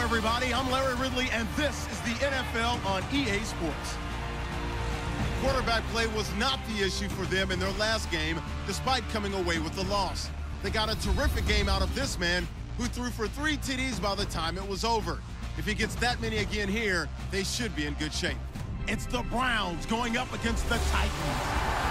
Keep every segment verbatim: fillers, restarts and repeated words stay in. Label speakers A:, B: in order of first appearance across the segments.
A: everybody, I'm Larry Ridley, and this is the N F L on E A Sports. Quarterback play was not the issue for them in their last game, despite coming away with the loss. They got a terrific game out of this man, who threw for three T Ds by the time it was over. If he gets that many again here, they should be in good shape. It's the Browns going up against the Titans.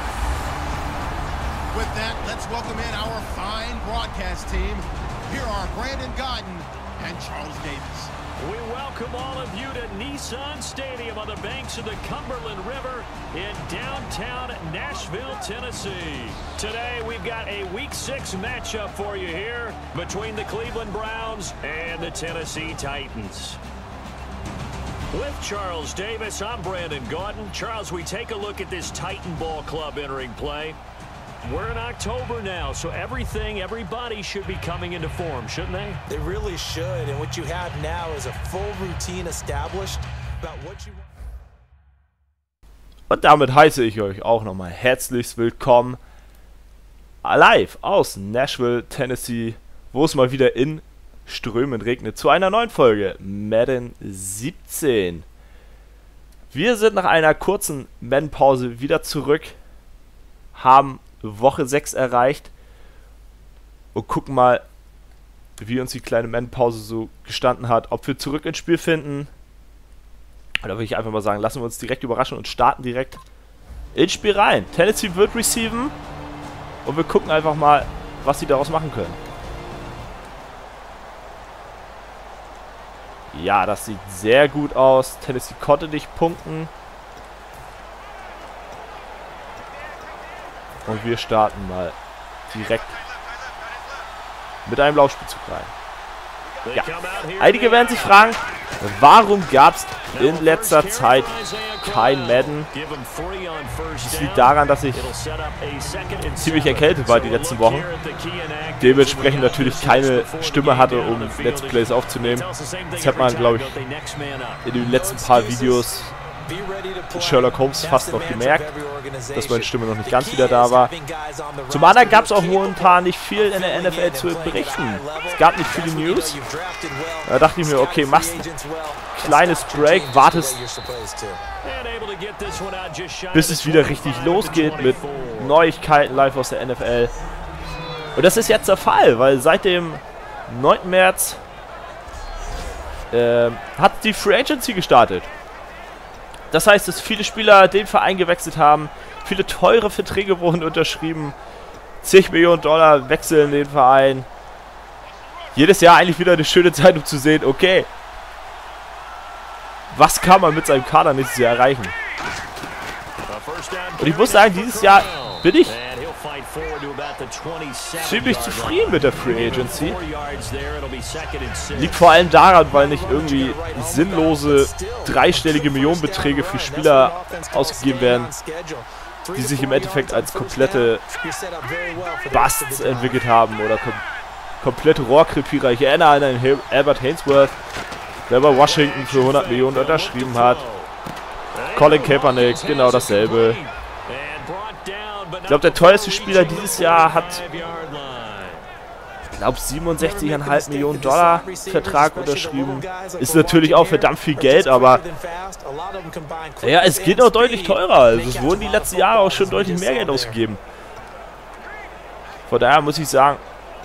A: With that, let's welcome in our fine broadcast team. Here are Brandon Gaudin and Charles Davis.
B: We welcome all of you to Nissan Stadium on the banks of the Cumberland River in downtown Nashville, Tennessee. Today we've got a week six matchup for you here between the Cleveland Browns and the Tennessee Titans. With Charles Davis, I'm Brandon Gaudin. Charles, we take a look at this Titan Ball Club entering play. We're in October now, so everything, everybody should be coming into form, shouldn't they?
C: They really should, and what you have now is a full routine established about what you want.
D: Und damit heiße ich euch auch nochmal herzlichst willkommen live aus Nashville, Tennessee, wo es mal wieder in Strömen regnet, zu einer neuen Folge Madden siebzehn. Wir sind nach einer kurzen Madden-Pause wieder zurück, haben Woche sechs erreicht und gucken mal, wie uns die kleine Madden-Pause so gestanden hat, ob wir zurück ins Spiel finden. Da würde ich einfach mal sagen, lassen wir uns direkt überraschen und starten direkt ins Spiel rein. Tennessee wird receiven und wir gucken einfach mal, was sie daraus machen können. Ja, das sieht sehr gut aus. Tennessee konnte nicht punkten. Und wir starten mal direkt mit einem Laufspielzug rein. Ja. Einige werden sich fragen, warum gab es in letzter Zeit kein Madden? Das liegt daran, dass ich ziemlich erkältet war die letzten Wochen. Dementsprechend natürlich keine Stimme hatte, um Let's Plays aufzunehmen. Das hat man, glaube ich, in den letzten paar Videos Sherlock Holmes fast noch gemerkt, dass meine Stimme noch nicht ganz wieder da war. Zum anderen gab es auch momentan nicht viel in der N F L zu berichten. Es gab nicht viele News. Da dachte ich mir, okay, machst ein kleines Break, wartest, bis es wieder richtig losgeht mit Neuigkeiten live aus der N F L. Und das ist jetzt der Fall, weil seit dem neunten März äh, hat die Free Agency gestartet. Das heißt, dass viele Spieler den Verein gewechselt haben, viele teure Verträge wurden unterschrieben, zig Millionen Dollar wechseln den Verein. Jedes Jahr eigentlich wieder eine schöne Zeit, um zu sehen, okay, was kann man mit seinem Kader nächstes Jahr erreichen? Und ich muss sagen, dieses Jahr bin ich ziemlich zufrieden mit der Free Agency. Liegt vor allem daran, weil nicht irgendwie sinnlose dreistellige Millionenbeträge für Spieler ausgegeben werden, die sich im Endeffekt als komplette Busts entwickelt haben oder kom komplette Rohrkrepierer. Ich erinnere an einen Albert Hainsworth, der bei Washington für hundert Millionen unterschrieben hat. Colin Kaepernick, genau dasselbe. Ich glaube, der teuerste Spieler dieses Jahr hat, ich glaube, siebenundsechzig Komma fünf Millionen Dollar Vertrag unterschrieben. Ist natürlich auch verdammt viel Geld, aber ja, es geht noch deutlich teurer. Also es wurden die letzten Jahre auch schon deutlich mehr Geld ausgegeben. Von daher muss ich sagen,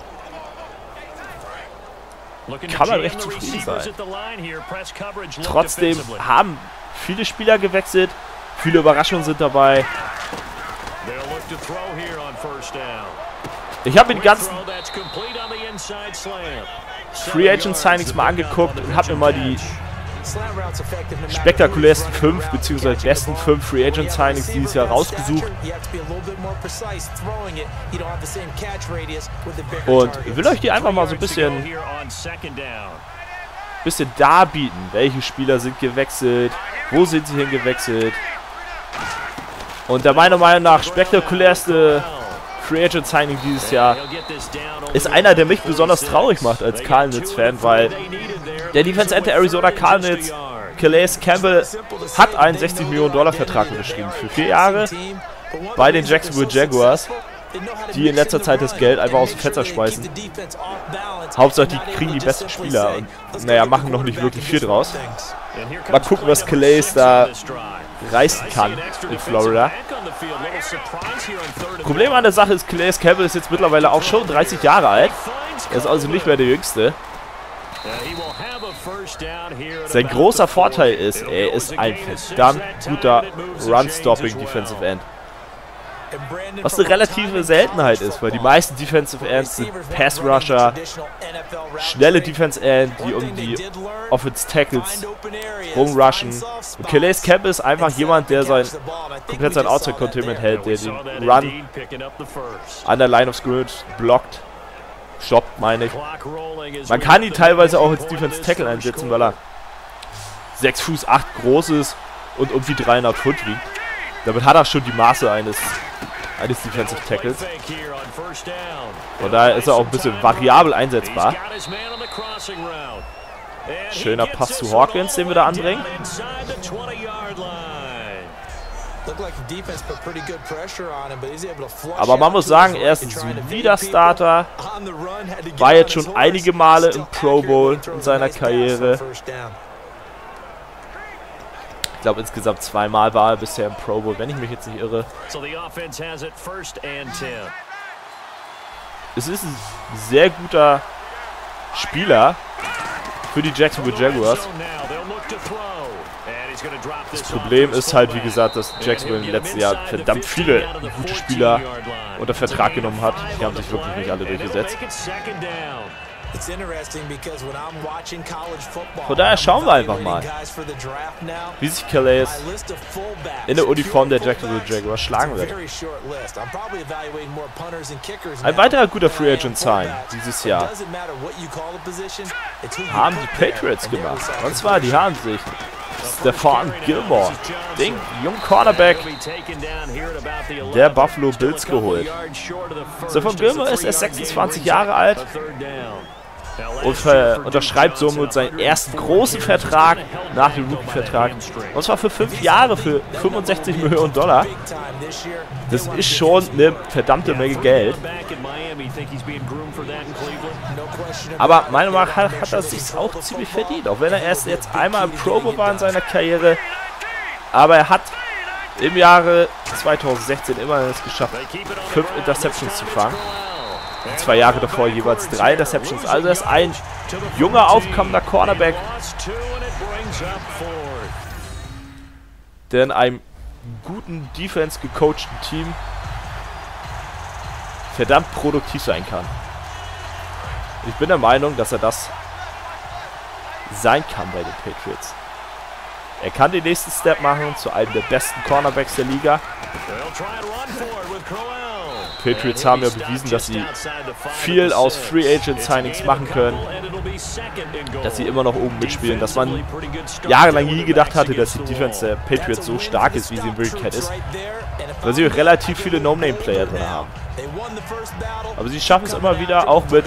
D: kann man recht zufrieden sein. Trotzdem haben viele Spieler gewechselt, viele Überraschungen sind dabei. Ich habe mir die ganzen Free Agent Signings mal angeguckt und habe mir mal die spektakulärsten fünf bzw. besten fünf Free Agent Signings dieses Jahr rausgesucht. Und will euch die einfach mal so ein bisschen, bisschen darbieten, welche Spieler sind gewechselt, wo sind sie hingewechselt. Und der meiner Meinung nach spektakulärste Free Agent Signing dieses Jahr ist einer, der mich besonders traurig macht als Cardinals-Fan, weil der Defense End der Arizona Cardinals, Calais Campbell, hat einen sechzig Millionen Dollar Vertrag unterschrieben für vier Jahre bei den Jacksonville Jaguars. die in letzter Zeit das Geld einfach aus dem Fenster schmeißen. Hauptsache, die kriegen die besten Spieler und, naja, machen noch nicht wirklich viel draus. Mal gucken, was Calais da reißen kann in Florida. Problem an der Sache ist, Calais Campbell ist jetzt mittlerweile auch schon dreißig Jahre alt. Er ist also nicht mehr der Jüngste. Sein großer Vorteil ist, er ist ein verdammt guter Run-Stopping Defensive End. Was eine relative Seltenheit ist, weil die meisten Defensive Ends sind Pass-Rusher, schnelle Defense-End, die um die Offense-Tackles rumrushen. Und Calais Campbell ist einfach jemand, der sein komplett sein Outside-Containment hält, der den Run an der Line of Scrimmage blockt. Stoppt, meine ich. Man kann ihn teilweise auch als Defense-Tackle einsetzen, weil er sechs Fuß acht groß ist und um die dreihundert Pfund wiegt. Damit hat er schon die Maße eines, eines Defensive Tackles. Von daher ist er auch ein bisschen variabel einsetzbar. Schöner Pass zu Hawkins, den wir da anbringen. Aber man muss sagen, er ist ein solider Starter. War jetzt schon einige Male im Pro Bowl in seiner Karriere. Ich glaube, insgesamt zweimal war er bisher im Pro Bowl, wenn ich mich jetzt nicht irre. Es ist ein sehr guter Spieler für die Jacksonville Jaguars. Das Problem ist halt, wie gesagt, dass Jacksonville im letzten Jahr verdammt viele gute Spieler unter Vertrag genommen hat. Die haben sich wirklich nicht alle durchgesetzt. Von daher schauen wir einfach mal, wie sich Calais in der Uniform der Jacksonville Jaguars schlagen wird. Ein weiterer guter Free Agent Sign dieses Jahr haben die Patriots gemacht. Und zwar, die haben sich Stephon Gilmore, den jungen Cornerback der Buffalo Bills, geholt. Stephon Gilmore ist erst sechsundzwanzig Jahre alt und unterschreibt somit seinen ersten großen Vertrag nach dem Rookie-Vertrag. Und zwar für fünf Jahre für fünfundsechzig Millionen Dollar. Das ist schon eine verdammte Menge Geld. Aber meiner Meinung nach hat, hat er es sich auch ziemlich verdient. Auch wenn er erst jetzt einmal im Pro Bowl war in seiner Karriere. Aber er hat im Jahre zweitausendsechzehn immerhin es geschafft, fünf Interceptions zu fangen. Zwei Jahre davor jeweils drei Interceptions. Also er ist ein junger, aufkommender Cornerback, der in einem guten, Defense gecoachten Team verdammt produktiv sein kann. Ich bin der Meinung, dass er das sein kann bei den Patriots. Er kann den nächsten Step machen zu einem der besten Cornerbacks der Liga. Patriots haben ja bewiesen, dass sie viel aus Free Agent Signings machen können, dass sie immer noch oben mitspielen, dass man jahrelang nie gedacht hatte, dass die Defense der Patriots so stark ist, wie sie in Wirklichkeit ist, weil sie relativ viele No-Name-Player drin haben. Aber sie schaffen es immer wieder, auch mit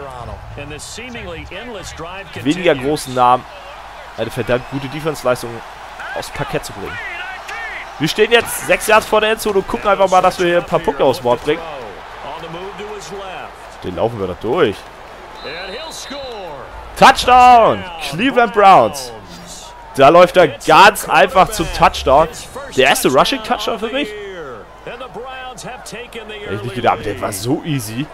D: weniger großen Namen eine verdammt gute Defense-Leistung aufs Parkett zu bringen. Wir stehen jetzt sechs Yards vor der Endzone und gucken einfach mal, dass wir hier ein paar Punkte aufs Board bringen. Den laufen wir doch durch. Touchdown! Cleveland Browns. Da läuft er ganz einfach zum Touchdown. Der erste Rushing-Touchdown für mich? Hätte ich nicht gedacht, der war so easy.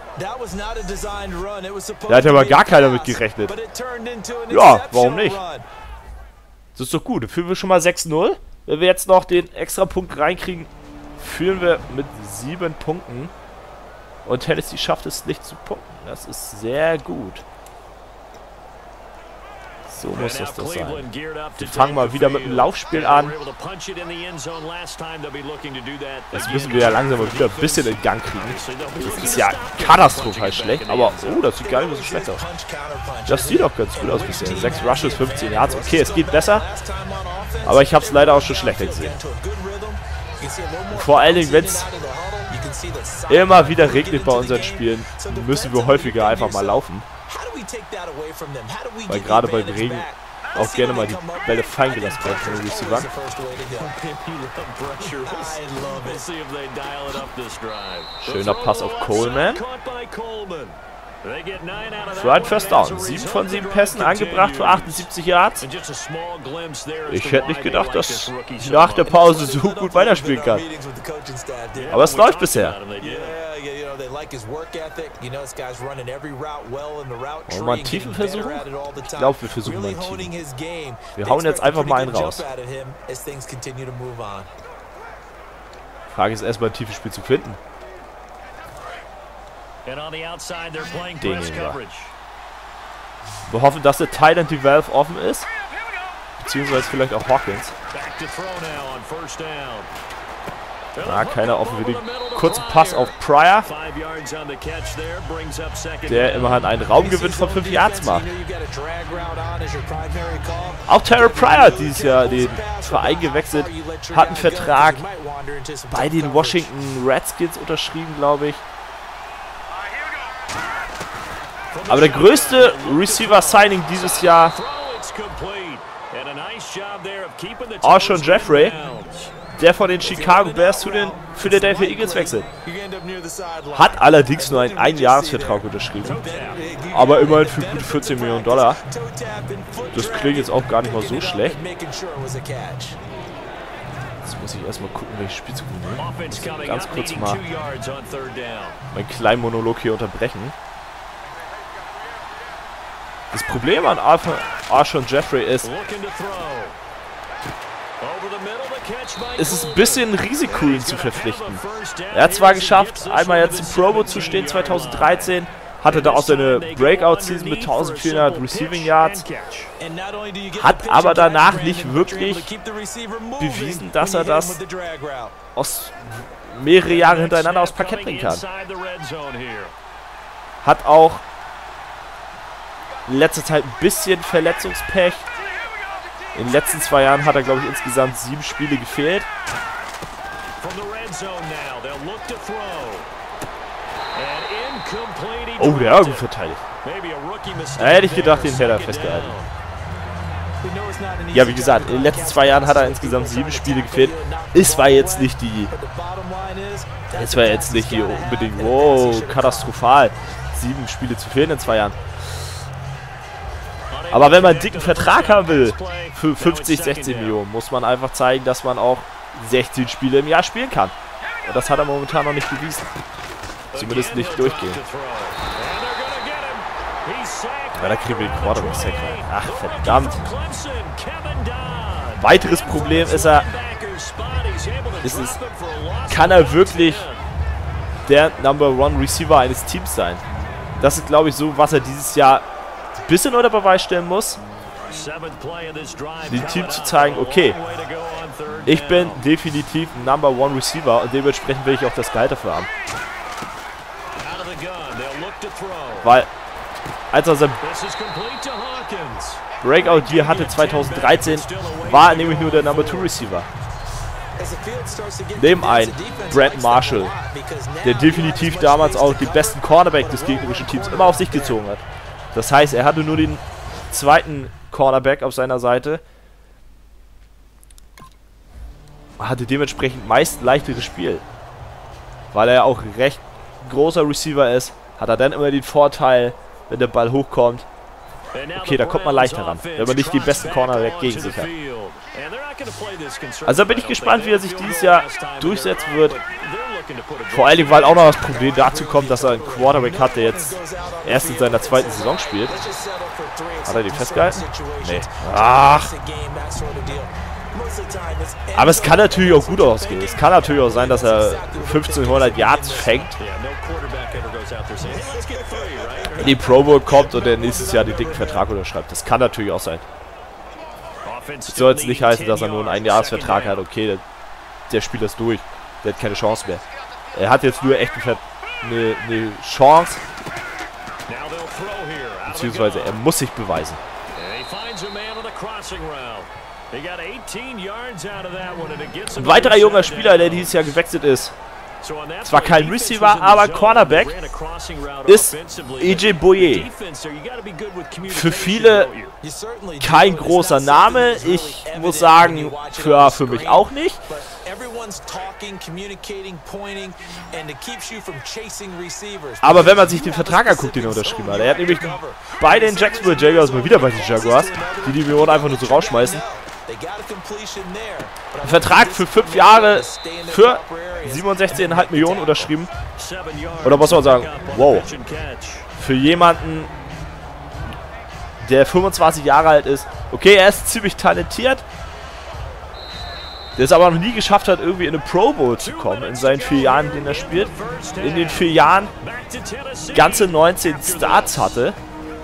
D: Da hat aber gar keiner mit gerechnet. Ja, warum nicht? Das ist doch gut. Dann führen wir schon mal sechs null. Wenn wir jetzt noch den extra Punkt reinkriegen, führen wir mit sieben Punkten. Und Tennessee schafft es nicht zu punkten. Das ist sehr gut. So muss das doch sein. Wir fangen mal wieder mit dem Laufspiel an. Das müssen wir ja langsam mal wieder ein bisschen in Gang kriegen. Das ist ja katastrophal schlecht, aber oh, das sieht gar nicht so schlecht aus. Das sieht auch ganz gut aus bisher. sechs Rushes, fünfzehn Yards. Okay, es geht besser. Aber ich habe es leider auch schon schlechter gesehen. Und vor allen Dingen, wenn es immer wieder regnet bei unseren Spielen, müssen wir häufiger einfach mal laufen. Weil gerade beim Regen auch gerne mal die Bälle fallen gelassen werden von den Receivern. Schöner Pass auf Coleman. Für einen First Down. sieben von sieben Pässen angebracht für achtundsiebzig Yards. Ich hätte nicht gedacht, dass ich nach der Pause so gut weiterspielen kann. Aber es läuft bisher. Wollen wir mal einen tiefen versuchen? Ich glaube, wir versuchen mal einen tiefen. Wir hauen jetzt einfach mal einen raus. Frage ist erstmal, ein tiefes Spiel zu finden. Den nehmen wir. Wir hoffen, dass der Tight End die Valve offen ist. Beziehungsweise vielleicht auch Hawkins. Na, keiner offen für den kurzen Pass auf Pryor. Der immerhin einen Raumgewinn von fünf Yards macht. Auch Terrell Pryor dieses Jahr den Verein gewechselt. Hat einen Vertrag bei den Washington Redskins unterschrieben, glaube ich. Aber der größte Receiver-Signing dieses Jahr, Alshon Jeffrey, der von den Chicago Bears zu den Philadelphia Eagles wechselt. Hat allerdings nur einen Einjahresvertrag unterschrieben. Aber immerhin für gute vierzehn Millionen Dollar. Das klingt jetzt auch gar nicht mal so schlecht. Jetzt muss ich erstmal gucken, welches Spielzug wir nehmen. Ganz kurz mal meinen kleinen Monolog hier unterbrechen. Das Problem an Alshon Jeffrey ist, es ist ein bisschen Risiko, ihn zu verpflichten. Er hat zwar geschafft, einmal jetzt im Pro Bowl zu stehen, zweitausenddreizehn, hatte da auch seine Breakout-Season mit eintausendvierhundert Receiving Yards, hat aber danach nicht wirklich bewiesen, dass er das aus mehrere Jahre hintereinander aufs Parkett bringen kann. Hat auch in letzter Zeit ein bisschen Verletzungspech. In den letzten zwei Jahren hat er, glaube ich, insgesamt sieben Spiele gefehlt. Oh, der war gut verteidigt. Da hätte ich gedacht, den hätte er festgehalten. Ja, wie gesagt, in den letzten zwei Jahren hat er insgesamt sieben Spiele gefehlt. Es war jetzt nicht die... Es war jetzt nicht hier unbedingt... Wow, katastrophal. Sieben Spiele zu fehlen in zwei Jahren. Aber wenn man einen dicken Vertrag haben will, für fünfzig, sechzehn Millionen, muss man einfach zeigen, dass man auch sechzehn Spiele im Jahr spielen kann. Und das hat er momentan noch nicht bewiesen. Zumindest nicht durchgehend. Ja, da kriegen wir den Quarterback-Sack rein. Ach, verdammt. Weiteres Problem ist er, ist es, kann er wirklich der Number One Receiver eines Teams sein? Das ist, glaube ich, so, was er dieses Jahr ein bisschen unter Beweis stellen muss, dem Team zu zeigen, okay, ich bin definitiv ein Number One Receiver und dementsprechend will ich auch das Gehalt dafür haben. Weil, als er sein Breakout Year hatte zweitausenddreizehn, war er nämlich nur der Number Two Receiver. Neben ein Brandon Marshall, der definitiv damals auch den besten Cornerback des gegnerischen Teams immer auf sich gezogen hat. Das heißt, er hatte nur den zweiten Cornerback auf seiner Seite. Hatte dementsprechend meist ein leichteres Spiel. Weil er auch recht großer Receiver ist, hat er dann immer den Vorteil, wenn der Ball hochkommt. Okay, da kommt man leichter ran, wenn man nicht den besten Cornerback gegen sich hat. Also da bin ich gespannt, wie er sich dieses Jahr durchsetzen wird. Vor allen Dingen, weil auch noch das Problem dazu kommt, dass er einen Quarterback hat, der jetzt erst in seiner zweiten Saison spielt. Hat er den festgehalten? Nee. Ach. Aber es kann natürlich auch gut ausgehen. Es kann natürlich auch sein, dass er fünfzehnhundert Yards fängt, in die Pro Bowl kommt und der nächstes Jahr den dicken Vertrag unterschreibt. Das kann natürlich auch sein. Das soll jetzt nicht heißen, dass er nur einen Einjahresvertrag hat. Okay, der, der spielt das durch. Der hat keine Chance mehr. Er hat jetzt nur echt eine, eine Chance. Beziehungsweise er muss sich beweisen. Ein weiterer junger Spieler, der dieses Jahr gewechselt ist, Zwar kein Receiver, aber Cornerback ist E J Boye. Für viele kein großer Name. Ich muss sagen, für, für mich auch nicht. Aber wenn man sich den Vertrag anguckt, den er unterschrieben hat, er hat nämlich bei den Jacksonville Jaguars, mal wieder bei den Jaguars, die die Millionen einfach nur so rausschmeißen, ein Vertrag für fünf Jahre für siebenundsechzig Komma fünf Millionen unterschrieben. Oder muss man sagen, wow. Für jemanden, der fünfundzwanzig Jahre alt ist. Okay, er ist ziemlich talentiert. Der es aber noch nie geschafft hat, irgendwie in eine Pro Bowl zu kommen, in seinen vier Jahren, in denen er spielt. In den vier Jahren ganze neunzehn Starts hatte.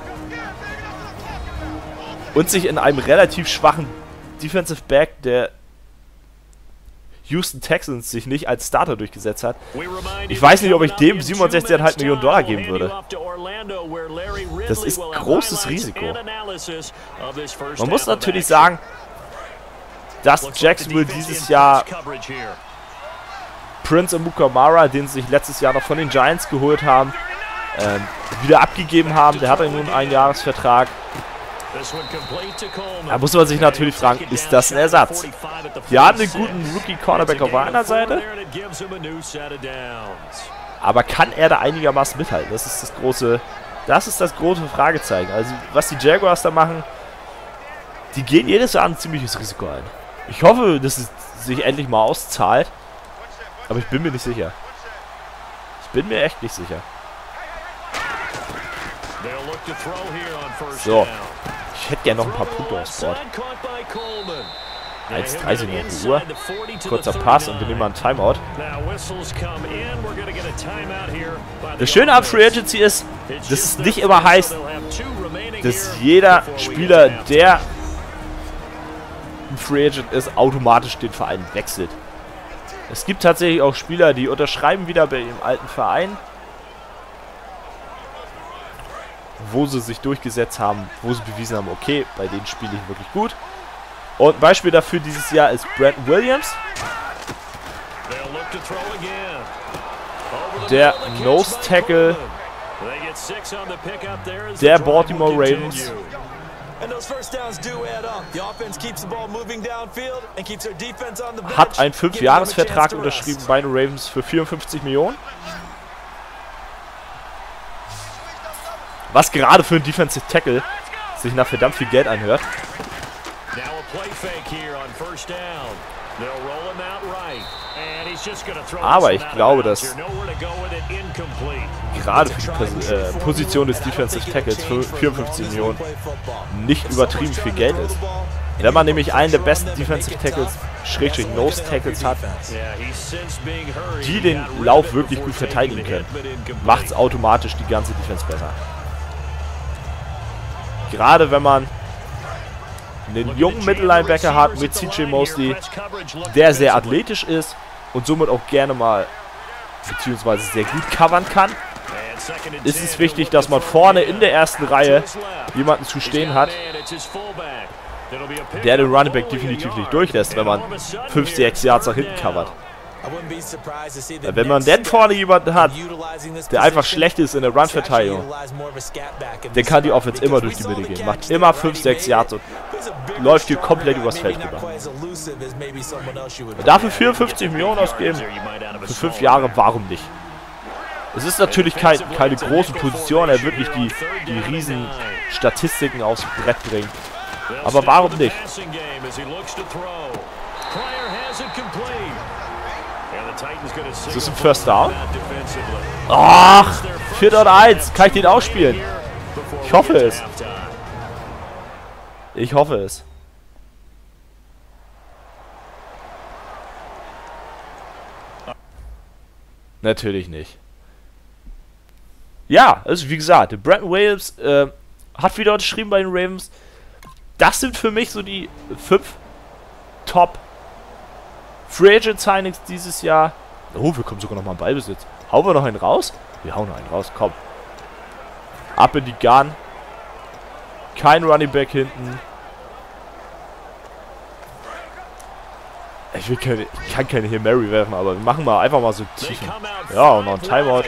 D: Und sich in einem relativ schwachen Defensive Back der Houston Texans sich nicht als Starter durchgesetzt hat. Ich weiß nicht, ob ich dem siebenundsechzig Komma fünf Millionen Dollar geben würde. Das ist großes Risiko. Man muss natürlich sagen, dass Jacksonville dieses Jahr Prince Amukamara, den sie sich letztes Jahr noch von den Giants geholt haben, ähm, wieder abgegeben haben. Der hat ja nun einen Jahresvertrag. Da muss man sich natürlich fragen, ist das ein Ersatz? Die haben einen guten Rookie-Cornerback auf einer Seite, aber kann er da einigermaßen mithalten? Das ist das große, das ist das große Fragezeichen. Also was die Jaguars da machen, die gehen jedes Jahr ein ziemliches Risiko ein. Ich hoffe, dass es sich endlich mal auszahlt, aber ich bin mir nicht sicher. Ich bin mir echt nicht sicher. So. Ich hätte gerne noch ein paar Punkte aufs Board. eins dreißig noch die Uhr. Kurzer Pass und wir nehmen mal einen Timeout. Das Schöne an Free Agency ist, dass es nicht immer heißt, dass jeder Spieler, der ein Free Agent ist, automatisch den Verein wechselt. Es gibt tatsächlich auch Spieler, die unterschreiben wieder bei ihrem alten Verein, wo sie sich durchgesetzt haben, wo sie bewiesen haben, okay, bei denen spiele ich wirklich gut. Und ein Beispiel dafür dieses Jahr ist Brandon Williams, der Nose Tackle der Baltimore Ravens. Hat einen fünf Jahres Vertrag unterschrieben bei den Ravens für vierundfünfzig Millionen. Was gerade für einen Defensive Tackle sich nach verdammt viel Geld anhört. Aber ich glaube, dass gerade für die Pos äh, Position des Defensive Tackles für vierundfünfzig Millionen nicht übertrieben viel Geld ist. Wenn man nämlich einen der besten Defensive Tackles, Schrägstrich Nose Tackles hat, die den Lauf wirklich gut verteidigen können, macht es automatisch die ganze Defense besser. Gerade wenn man einen jungen Mittellinebacker hat mit C J Mosley, der sehr athletisch ist und somit auch gerne mal, beziehungsweise sehr gut covern kann, ist es wichtig, dass man vorne in der ersten Reihe jemanden zu stehen hat, der den Running Back definitiv nicht durchlässt, wenn man fünf, sechs Yards nach hinten covert. Wenn man denn vorne jemanden hat, der einfach schlecht ist in der Run-Verteidigung, dann kann die Offense immer durch die Mitte gehen. Macht immer fünf, sechs Yards und läuft hier komplett übers Feld rüber. Und dafür vierundfünfzig Millionen ausgeben, für fünf Jahre, warum nicht? Es ist natürlich kein, keine große Position, er wird nicht die, die riesen Statistiken aufs Brett bringen. Aber warum nicht? Ist das ein First Down? Ach, vier und eins. Kann ich den auch spielen? Ich hoffe es. Ich hoffe es. Natürlich nicht. Ja, also wie gesagt, Brandon Williams äh, hat wieder unterschrieben bei den Ravens. Das sind für mich so die fünf Top Free Agent Signings dieses Jahr. Oh, wir kommen sogar noch mal in Ballbesitz. Hauen wir noch einen raus? Wir hauen noch einen raus, komm. Ab in die Gun. Kein Running Back hinten. Ich, will keine, ich kann keine hier Mary werfen, aber wir machen mal einfach mal so tiefen. Ja, und noch ein Timeout.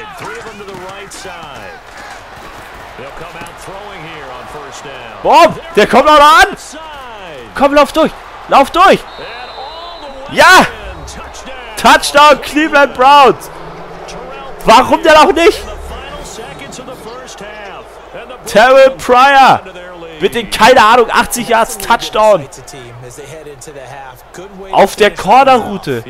D: Boom! Der kommt noch an! Komm, lauf durch! Lauf durch! Ja! Touchdown Cleveland Browns! Warum denn auch nicht? Terrell Pryor! Mit den, keine Ahnung, achtzig Yards Touchdown! Auf der Cornerroute!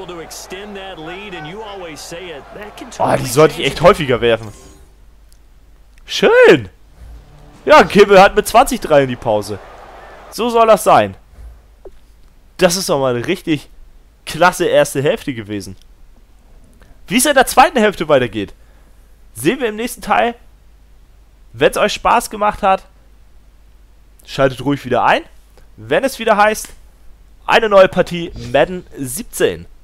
D: Oh, die sollte ich echt häufiger werfen. Schön! Ja, Kimmel hat mit zwanzig drei in die Pause. So soll das sein. Das ist doch mal eine richtig klasse erste Hälfte gewesen. Wie es in der zweiten Hälfte weitergeht, sehen wir im nächsten Teil. Wenn es euch Spaß gemacht hat, schaltet ruhig wieder ein. Wenn es wieder heißt, eine neue Partie Madden siebzehn.